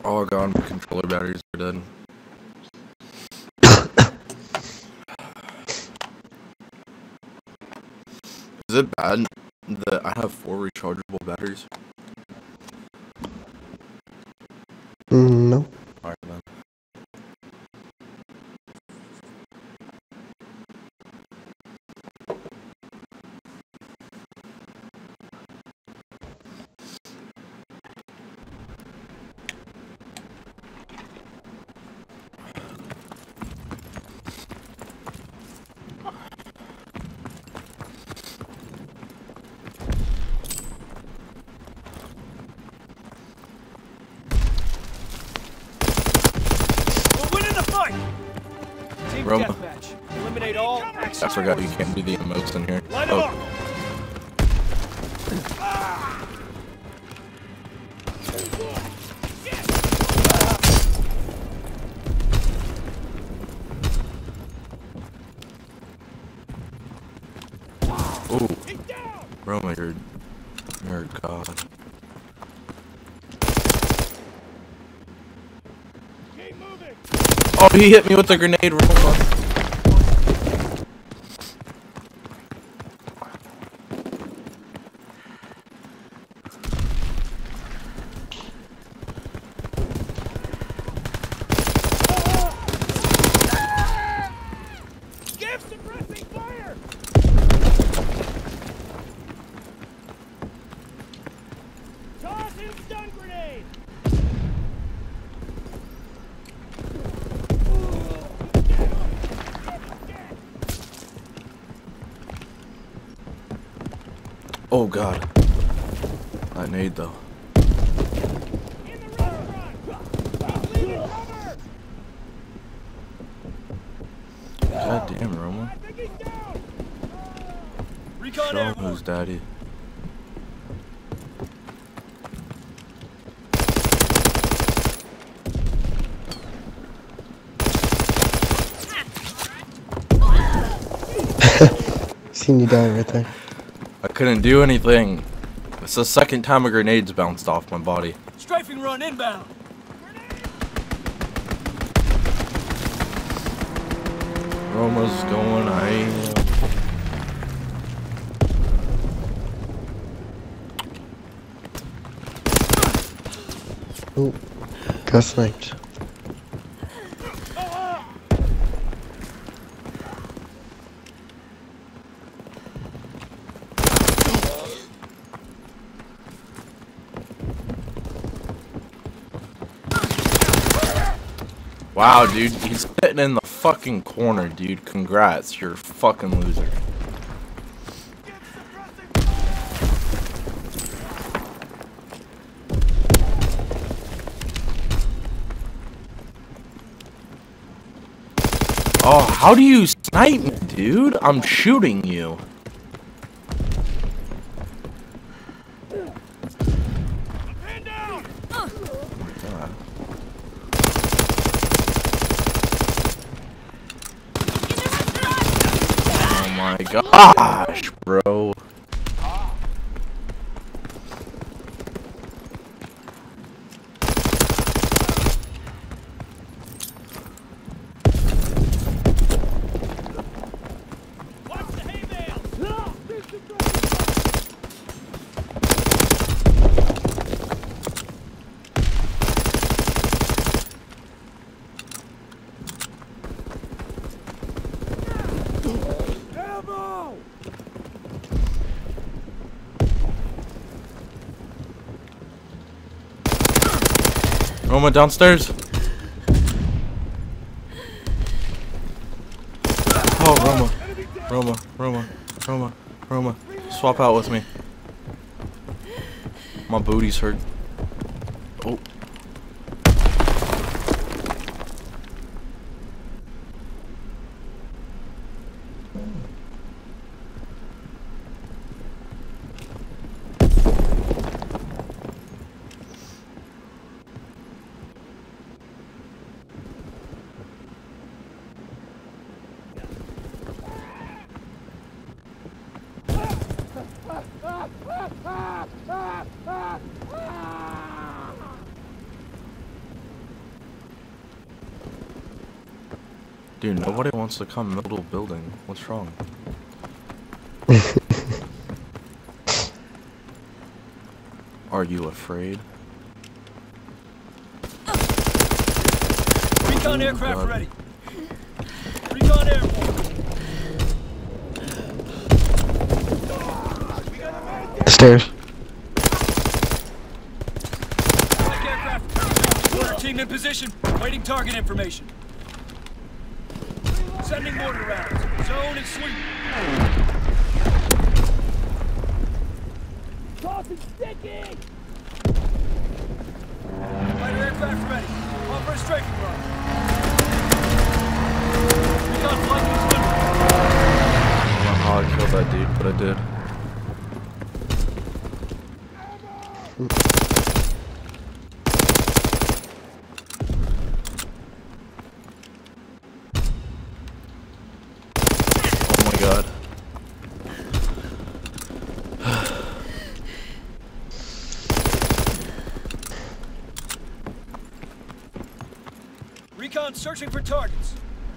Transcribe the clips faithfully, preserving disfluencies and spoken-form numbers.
Oh god, my controller batteries are dead. Is it bad that I have four rechargeable batteries? Mm, no. Alright then. Roma. Eliminate all I forgot you can't do the emotes in here. Oh. Ooh. Roma, you're, you're a god. Oh, he hit me with a grenade, Roma. Give suppressing fire! Toss him stun grenade! Oh god. That nade though. God damn, Roma. Show him who's daddy. Seen you die right there. I couldn't do anything. It's the second time a grenade's bounced off my body. Strafing run inbound. Roma's going, I am. Oh, got sniped. Wow, dude, he's sitting in the fucking corner, dude. Congrats, you're a fucking loser. Oh, how do you snipe me, dude? I'm shooting you. Oh my gosh, bro. Roma downstairs. Oh, Roma. Roma, Roma, Roma, Roma. Swap out with me. My booty's hurt. Oh. Ah! Ah! Ah! Ah! Dude, nobody wants to come middle building. What's wrong? Are you afraid? Recon Oh, aircraft God. ready. Recon airborne. Stairs. Strike aircraft. Mortar team in position. Waiting target information. Sending mortar rounds. Zone and sweep. Tossing sticky. Fighter aircraft ready. Offer a strafing run. Recon flight is I don't know how I killed that dude, but I did. Oh my god. Recon searching for targets.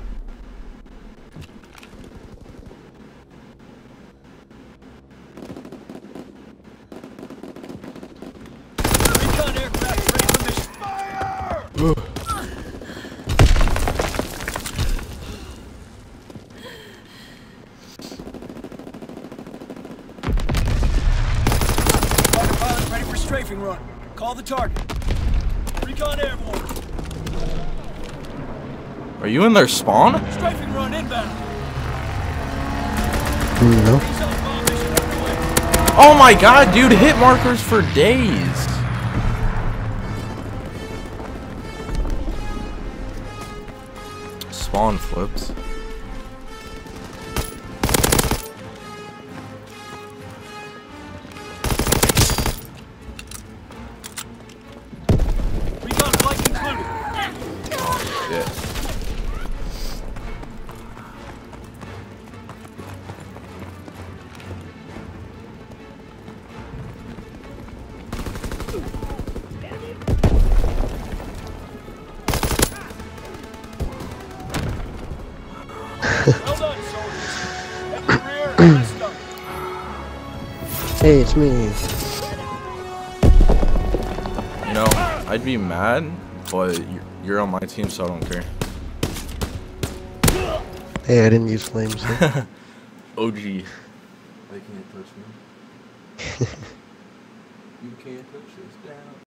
Recon aircraft ready for mission. Fire! Fighter pilot ready for strafing run. Call the target. Recon airborne. Are you in their spawn? Strafing run inbound. No. Zone bomb mission underway. Oh my god, dude, hit markers for days. Spawn flips. Recon flight concluded. Yeah. Well done, soldiers. At the rear, rest up. Hey, it's me. You know, I'd be mad, but you're- you're on my team, so I don't care. Hey, I didn't use flames. O G. They can't touch me. You can't touch this down.